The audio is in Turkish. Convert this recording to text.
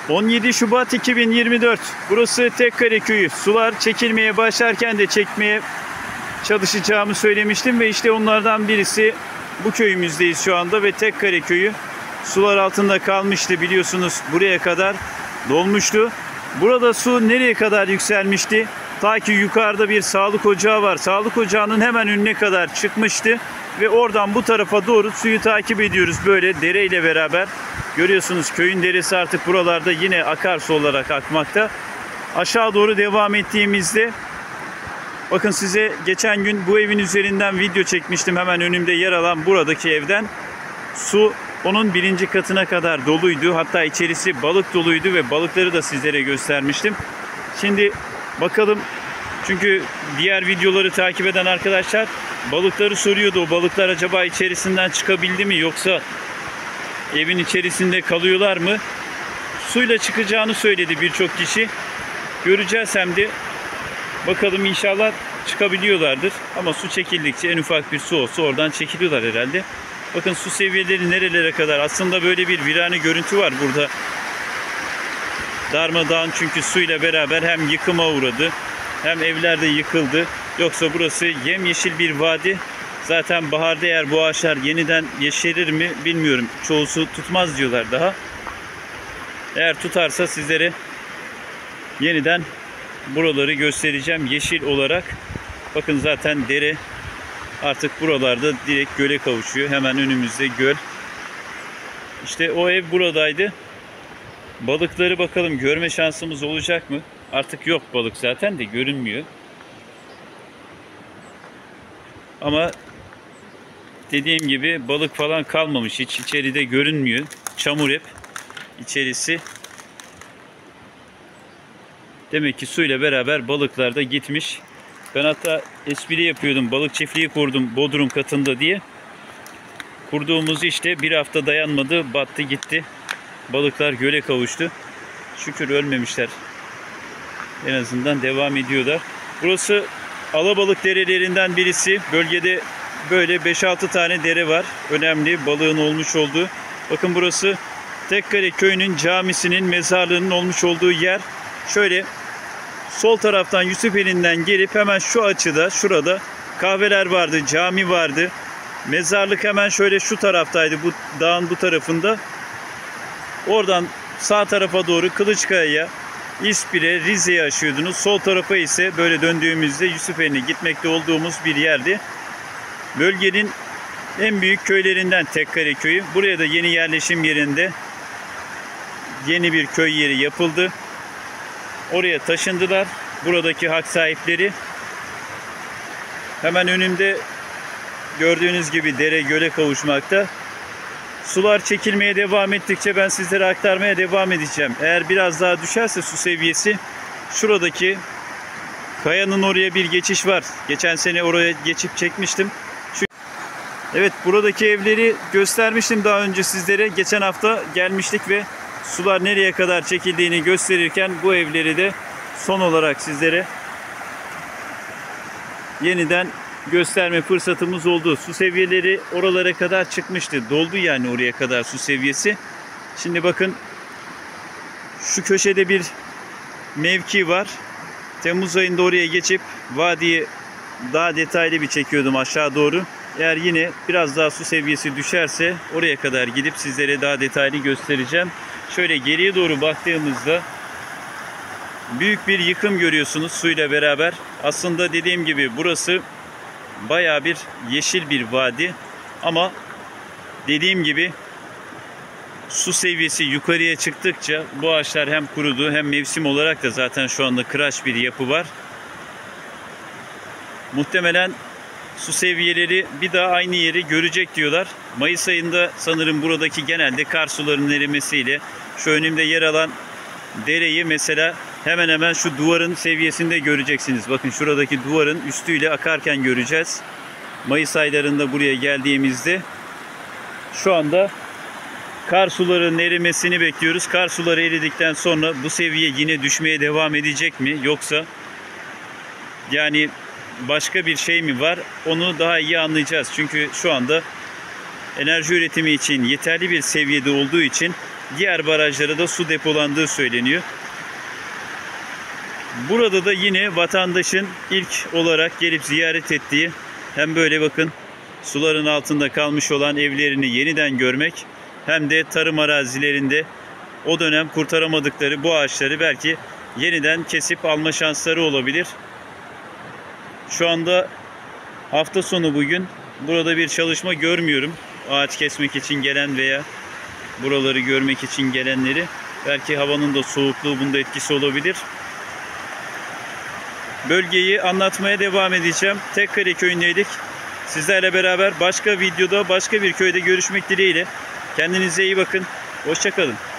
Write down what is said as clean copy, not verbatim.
17 Şubat 2024. Burası Tekkale Köyü. Sular çekilmeye başlarken de çekmeye çalışacağımı söylemiştim ve işte onlardan birisi bu köyümüzdeyiz şu anda ve Tekkale Köyü sular altında kalmıştı, biliyorsunuz buraya kadar dolmuştu. Burada su nereye kadar yükselmişti? Ta ki yukarıda bir sağlık ocağı var. Sağlık ocağının hemen önüne kadar çıkmıştı ve oradan bu tarafa doğru suyu takip ediyoruz böyle dereyle beraber. Görüyorsunuz köyün deresi artık buralarda yine akarsu olarak akmakta. Aşağı doğru devam ettiğimizde bakın, size geçen gün bu evin üzerinden video çekmiştim. Hemen önümde yer alan buradaki evden su onun 1. katına kadar doluydu. Hatta içerisi balık doluydu ve balıkları da sizlere göstermiştim. Şimdi bakalım, çünkü diğer videoları takip eden arkadaşlar balıkları soruyordu. O balıklar acaba içerisinden çıkabildi mi, yoksa evin içerisinde kalıyorlar mı? Suyla çıkacağını söyledi birçok kişi. Göreceğiz hem de. Bakalım, inşallah çıkabiliyorlardır. Ama su çekildikçe, en ufak bir su olsa oradan çekiliyorlar herhalde. Bakın su seviyeleri nerelere kadar. Aslında böyle bir virane görüntü var burada. Darmadağın, çünkü suyla beraber hem yıkıma uğradı hem evler de yıkıldı. Yoksa burası yemyeşil bir vadi. Zaten baharda eğer bu ağaçlar yeniden yeşerir mi bilmiyorum. Çoğusu tutmaz diyorlar daha. Eğer tutarsa sizlere yeniden buraları göstereceğim yeşil olarak. Bakın zaten dere artık buralarda direkt göle kavuşuyor. Hemen önümüzde göl. İşte o ev buradaydı. Balıkları bakalım görme şansımız olacak mı? Artık yok balık, zaten de görünmüyor. Ama dediğim gibi balık falan kalmamış. Hiç içeride görünmüyor. Çamur hep içerisi. Demek ki suyla beraber balıklar da gitmiş. Ben hatta espri yapıyordum. Balık çiftliği kurdum Bodrum katında diye. Kurduğumuz işte bir hafta dayanmadı. Battı gitti. Balıklar göle kavuştu. Şükür ölmemişler. En azından devam ediyorlar. Burası alabalık derelerinden birisi. Bölgede böyle 5-6 tane dere var. Önemli balığın olmuş olduğu. Bakın burası Tekkale Köyü'nün camisinin, mezarlığının olmuş olduğu yer. Şöyle sol taraftan Yusufeli'nden gelip hemen şu açıda, şurada kahveler vardı, cami vardı. Mezarlık hemen şöyle şu taraftaydı, bu dağın bu tarafında. Oradan sağ tarafa doğru Kılıçkaya'ya, İspir'e, Rize'ye aşıyordunuz. Sol tarafa ise böyle döndüğümüzde Yusufeli'ne gitmekte olduğumuz bir yerdi. Bölgenin en büyük köylerinden Tekkale Köyü. Buraya da yeni yerleşim yerinde yeni bir köy yeri yapıldı. Oraya taşındılar buradaki hak sahipleri. Hemen önümde gördüğünüz gibi dere göle kavuşmakta. Sular çekilmeye devam ettikçe ben sizlere aktarmaya devam edeceğim. Eğer biraz daha düşerse su seviyesi, şuradaki kayanın oraya bir geçiş var. Geçen sene oraya geçip çekmiştim. Evet, buradaki evleri göstermiştim daha önce sizlere. Geçen hafta gelmiştik ve sular nereye kadar çekildiğini gösterirken bu evleri de son olarak sizlere yeniden gösterme fırsatımız oldu. Su seviyeleri oralara kadar çıkmıştı. Doldu yani oraya kadar su seviyesi. Şimdi bakın, şu köşede bir mevki var. Temmuz ayında oraya geçip vadiyi daha detaylı bir çekiyordum aşağı doğru. Eğer yine biraz daha su seviyesi düşerse oraya kadar gidip sizlere daha detaylı göstereceğim. Şöyle geriye doğru baktığımızda büyük bir yıkım görüyorsunuz suyla beraber. Aslında dediğim gibi burası bayağı bir yeşil bir vadi. Ama dediğim gibi su seviyesi yukarıya çıktıkça bu ağaçlar hem kurudu hem mevsim olarak da zaten şu anda kıraç bir yapı var. Muhtemelen su seviyeleri bir daha aynı yeri görecek diyorlar. Mayıs ayında sanırım buradaki genelde kar sularının erimesiyle şu önümde yer alan dereyi mesela hemen hemen şu duvarın seviyesinde göreceksiniz. Bakın şuradaki duvarın üstüyle akarken göreceğiz. Mayıs aylarında buraya geldiğimizde şu anda kar sularının erimesini bekliyoruz. Kar suları eridikten sonra bu seviye yine düşmeye devam edecek mi? Yoksa yani başka bir şey mi var? Onu daha iyi anlayacağız. Çünkü şu anda enerji üretimi için yeterli bir seviyede olduğu için diğer barajlara da su depolandığı söyleniyor. Burada da yine vatandaşın ilk olarak gelip ziyaret ettiği, hem böyle bakın suların altında kalmış olan evlerini yeniden görmek, hem de tarım arazilerinde o dönem kurtaramadıkları bu ağaçları belki yeniden kesip alma şansları olabilir. Şu anda hafta sonu bugün. Burada bir çalışma görmüyorum. Ağaç kesmek için gelen veya buraları görmek için gelenleri. Belki havanın da soğukluğu bunda etkisi olabilir. Bölgeyi anlatmaya devam edeceğim. Tekkale köyündeydik. Sizlerle beraber başka videoda başka bir köyde görüşmek dileğiyle. Kendinize iyi bakın. Hoşça kalın.